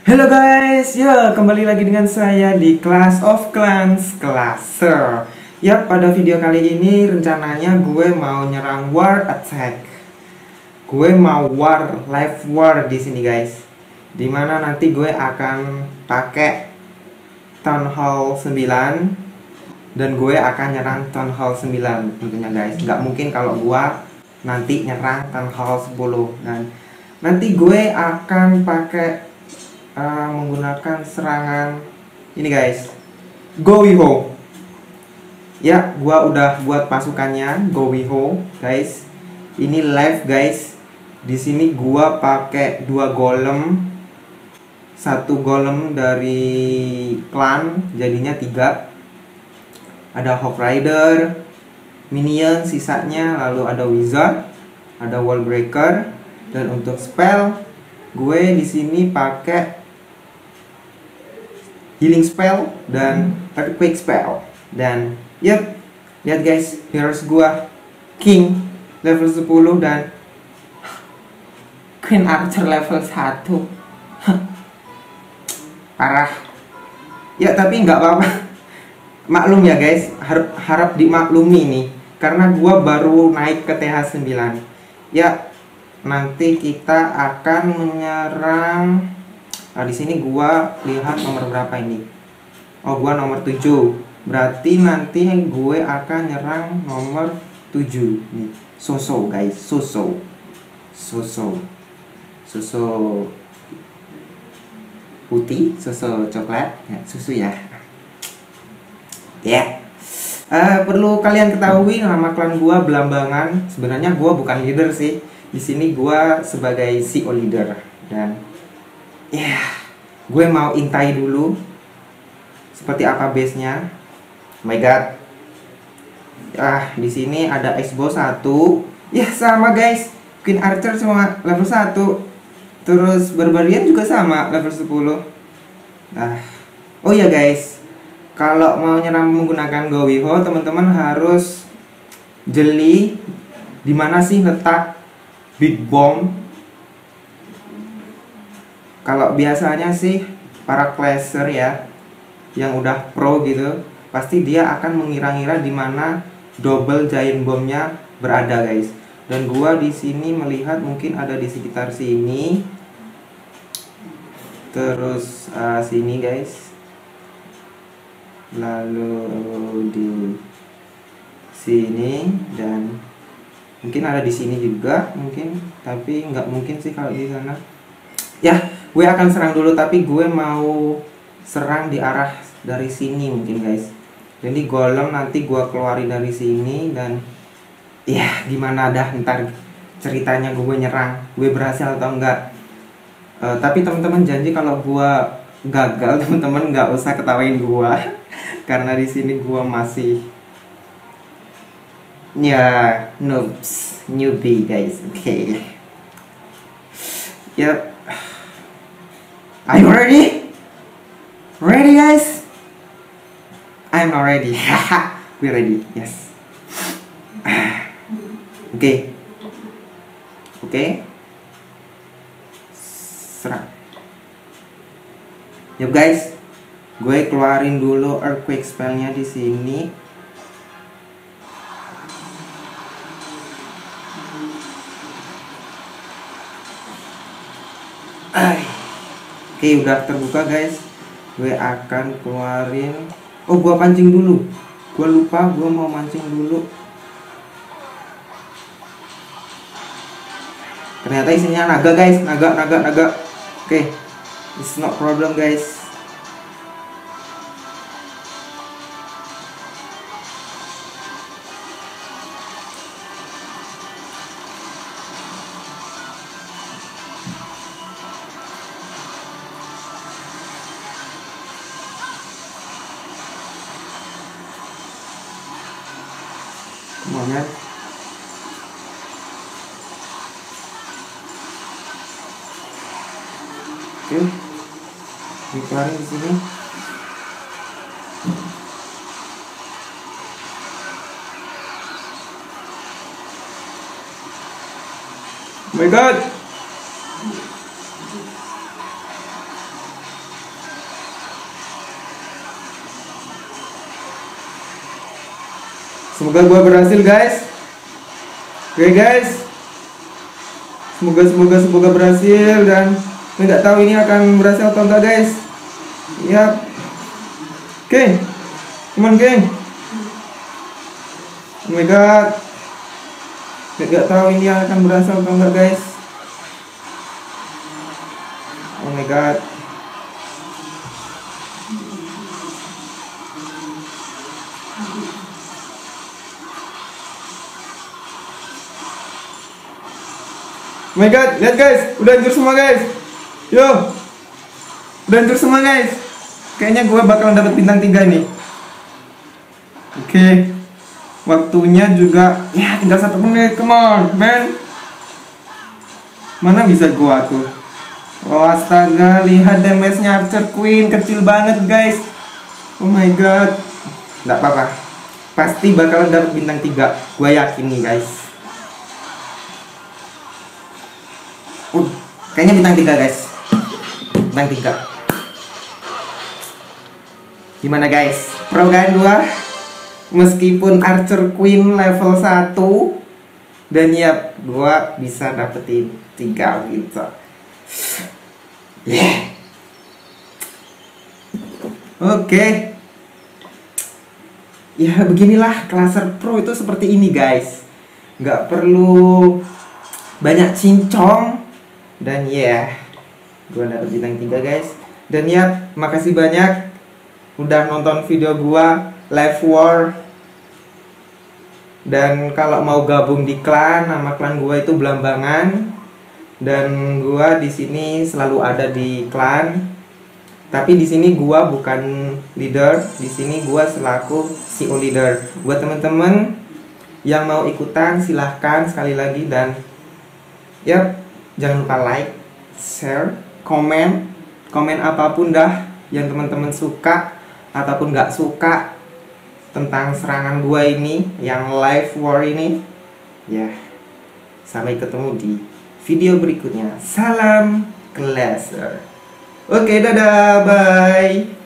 Halo guys, ya kembali lagi dengan saya di Clash of Clans Clasher. Ya, pada video kali ini rencananya gue mau nyerang War Attack. Gue mau live war di sini guys. Dimana nanti gue akan pakai Town Hall 9 dan gue akan nyerang Town Hall 9 tentunya guys. Nggak mungkin kalau gue nanti nyerang Town Hall 10. Dan nanti gue akan pakai menggunakan serangan ini guys, Gowiho. Ya, gua udah buat pasukannya Gowiho guys. Ini live guys. Di sini gua pakai 2 golem, 1 golem dari klan, jadinya 3. Ada Hawk Rider, minion sisanya, lalu ada wizard, ada wall breaker, dan untuk spell gue di sini pakai healing spell dan earthquake spell. Dan yep, lihat guys, heroes gua king level 10 dan queen archer level 1. Parah ya, tapi nggak apa-apa. Maklum ya guys, harap dimaklumi nih, karena gua baru naik ke TH 9. Ya, nanti kita akan menyerang. Nah, di sini gua lihat nomor berapa ini. Oh, gua nomor 7. Berarti nanti gue akan nyerang nomor 7 nih. Soso guys, Soso putih, Soso coklat, ya, susu ya. Ya. Perlu kalian ketahui, nama klan gua Belambangan. Sebenarnya gua bukan leader sih. Di sini gua sebagai CEO leader. Dan ya, gue mau intai dulu seperti apa base-nya. Oh my god. Di sini ada X-Bow 1. Ya, sama guys. Queen Archer cuma level 1. Terus Barbarian juga sama level 10. Oh ya guys, kalau mau nyerang menggunakan Gowiho, teman-teman harus jeli di mana sih letak big bomb. Kalau biasanya sih para clasher ya yang udah pro gitu, pasti dia akan mengira-ngira di mana double giant bombnya berada guys. Dan gua di sini melihat mungkin ada di sekitar sini. Terus sini guys. Lalu di sini dan mungkin ada di sini juga mungkin, tapi nggak mungkin sih kalau di sana. Ya, gue akan serang dulu, tapi gue mau serang di arah dari sini mungkin guys. Jadi golem nanti gue keluarin dari sini dan ya gimana dah ntar ceritanya gue nyerang, gue berhasil atau enggak. Tapi teman-teman janji kalau gue gagal, teman-teman nggak usah ketawain gue karena di sini gue masih ya newbie guys. Oke. Yep. Are you ready? Ready guys? I'm not ready. We're ready. Yes. Oke. Serang. Yuk guys, gue keluarin dulu earthquake spellnya di sini. Oke, udah terbuka guys. Gue akan keluarin. Oh, gua pancing dulu. Gua lupa, gua mau mancing dulu. Ternyata isinya naga guys, naga. Oke, it's not problem guys. Semuanya. Oke, dikeluarin di sini. Oh my god. Semoga gua berhasil guys. Oke guys, semoga berhasil, dan nggak tahu ini akan berhasil atau enggak guys. Yap. Oke, cuman geng. Oh my god, nggak tahu ini akan berhasil atau enggak guys. Oh my god. Oh my god, lihat guys, udah hancur semua guys. Yo, udah hancur semua guys. Kayaknya gue bakalan dapat bintang 3 nih. Oke, waktunya juga ya tinggal 1 menit. Come on man, mana bisa gua tuh. Oh astaga, lihat damage-nya Archer Queen kecil banget guys. Oh my god, nggak apa-apa, pasti bakalan dapat bintang 3. Gue yakin nih guys. Kayaknya bintang 3 guys. Bintang 3. Gimana guys? Pro kan gua? Meskipun Archer Queen level 1, dan ya gua bisa dapetin 3 gitu. Yeah. Oke. Ya beginilah Classer Pro itu seperti ini guys. Nggak perlu banyak cincong. Dan ya, gue dapet bintang 3 guys. Dan ya, makasih banyak udah nonton video gue Live War. Dan kalau mau gabung di klan, nama klan gue itu Belambangan. Dan gue di sini selalu ada di klan. Tapi di sini gue bukan leader, di sini gue selaku CEO leader. Buat temen-temen yang mau ikutan silahkan sekali lagi, dan yap, jangan lupa like, share, komen apapun dah yang teman-teman suka ataupun nggak suka tentang serangan gua ini, yang live war ini. Ya, sampai ketemu di video berikutnya. Salam Classer. Oke, dadah, bye.